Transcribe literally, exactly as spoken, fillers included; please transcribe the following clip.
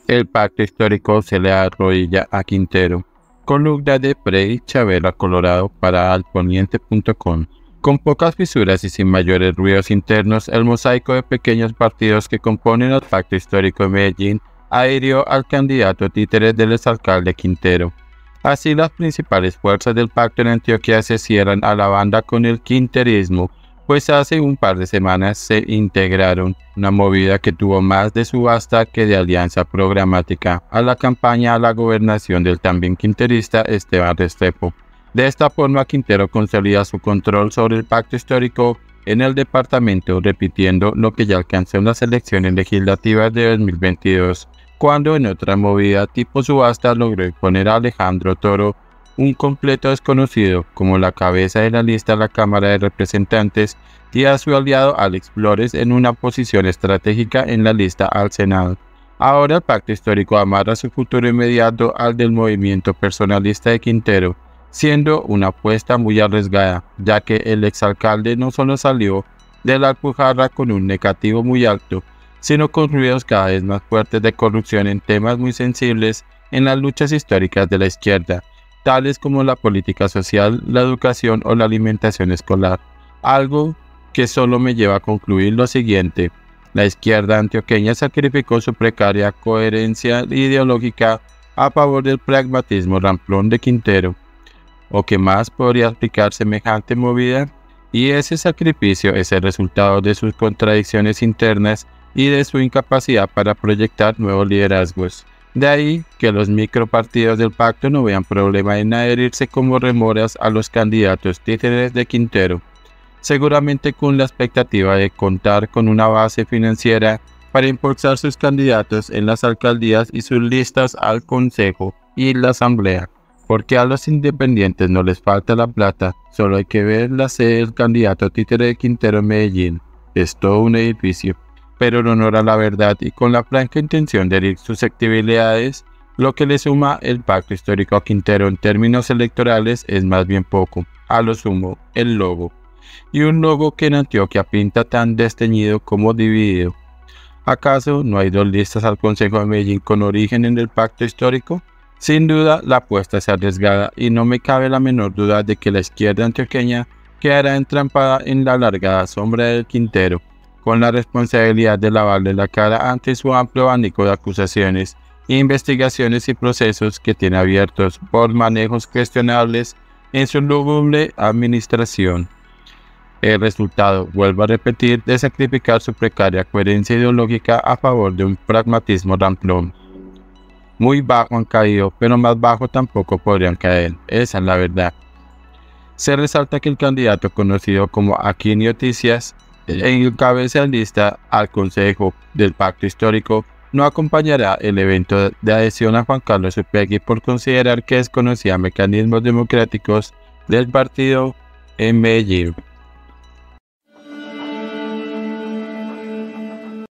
El pacto histórico se le arrodilla a Quintero. Columna de Freddy Chavela Colorado para alponiente punto com. Con pocas fisuras y sin mayores ruidos internos, el mosaico de pequeños partidos que componen el pacto histórico de Medellín adhirió al candidato títere del exalcalde Quintero. Así, las principales fuerzas del pacto en Antioquia se cierran a la banda con el quinterismo, pues hace un par de semanas se integraron, una movida que tuvo más de subasta que de alianza programática, a la campaña a la gobernación del también quinterista Esteban Restrepo. De esta forma, Quintero consolida su control sobre el pacto histórico en el departamento, repitiendo lo que ya alcanzó en las elecciones legislativas de dos mil veintidós, cuando en otra movida tipo subasta logró imponer a Alejandro Toro, un completo desconocido, como la cabeza de la lista a la Cámara de Representantes, y a su aliado Alex Flores en una posición estratégica en la lista al Senado. Ahora el pacto histórico amarra su futuro inmediato al del movimiento personalista de Quintero, siendo una apuesta muy arriesgada, ya que el exalcalde no solo salió de la Alpujarra con un negativo muy alto, sino con ruidos cada vez más fuertes de corrupción en temas muy sensibles en las luchas históricas de la izquierda, tales como la política social, la educación o la alimentación escolar. Algo que solo me lleva a concluir lo siguiente: la izquierda antioqueña sacrificó su precaria coherencia ideológica a favor del pragmatismo ramplón de Quintero. ¿O qué más podría explicar semejante movida? Y ese sacrificio es el resultado de sus contradicciones internas y de su incapacidad para proyectar nuevos liderazgos. De ahí que los micropartidos del pacto no vean problema en adherirse como remoras a los candidatos títeres de Quintero, seguramente con la expectativa de contar con una base financiera para impulsar sus candidatos en las alcaldías y sus listas al Consejo y la Asamblea, porque a los independientes no les falta la plata, solo hay que ver la sede del candidato títere de Quintero en Medellín. Es todo un edificio. Pero en honor a la verdad y con la franca intención de herir susceptibilidades, lo que le suma el pacto histórico a Quintero en términos electorales es más bien poco, a lo sumo, el logo. Y un logo que en Antioquia pinta tan desteñido como dividido. ¿Acaso no hay dos listas al Consejo de Medellín con origen en el pacto histórico? Sin duda, la apuesta es arriesgada y no me cabe la menor duda de que la izquierda antioqueña quedará entrampada en la alargada sombra del Quintero, con la responsabilidad de lavarle la cara ante su amplio abanico de acusaciones, investigaciones y procesos que tiene abiertos por manejos cuestionables en su lúgubre administración. El resultado, vuelvo a repetir, de sacrificar su precaria coherencia ideológica a favor de un pragmatismo ramplón. Muy bajo han caído, pero más bajo tampoco podrían caer, esa es la verdad. Se resalta que el candidato conocido como Aquino Noticias, en cabeza de lista al Consejo del Pacto Histórico, no acompañará el evento de adhesión a Juan Carlos Upegui por considerar que desconocía mecanismos democráticos del partido en Medellín.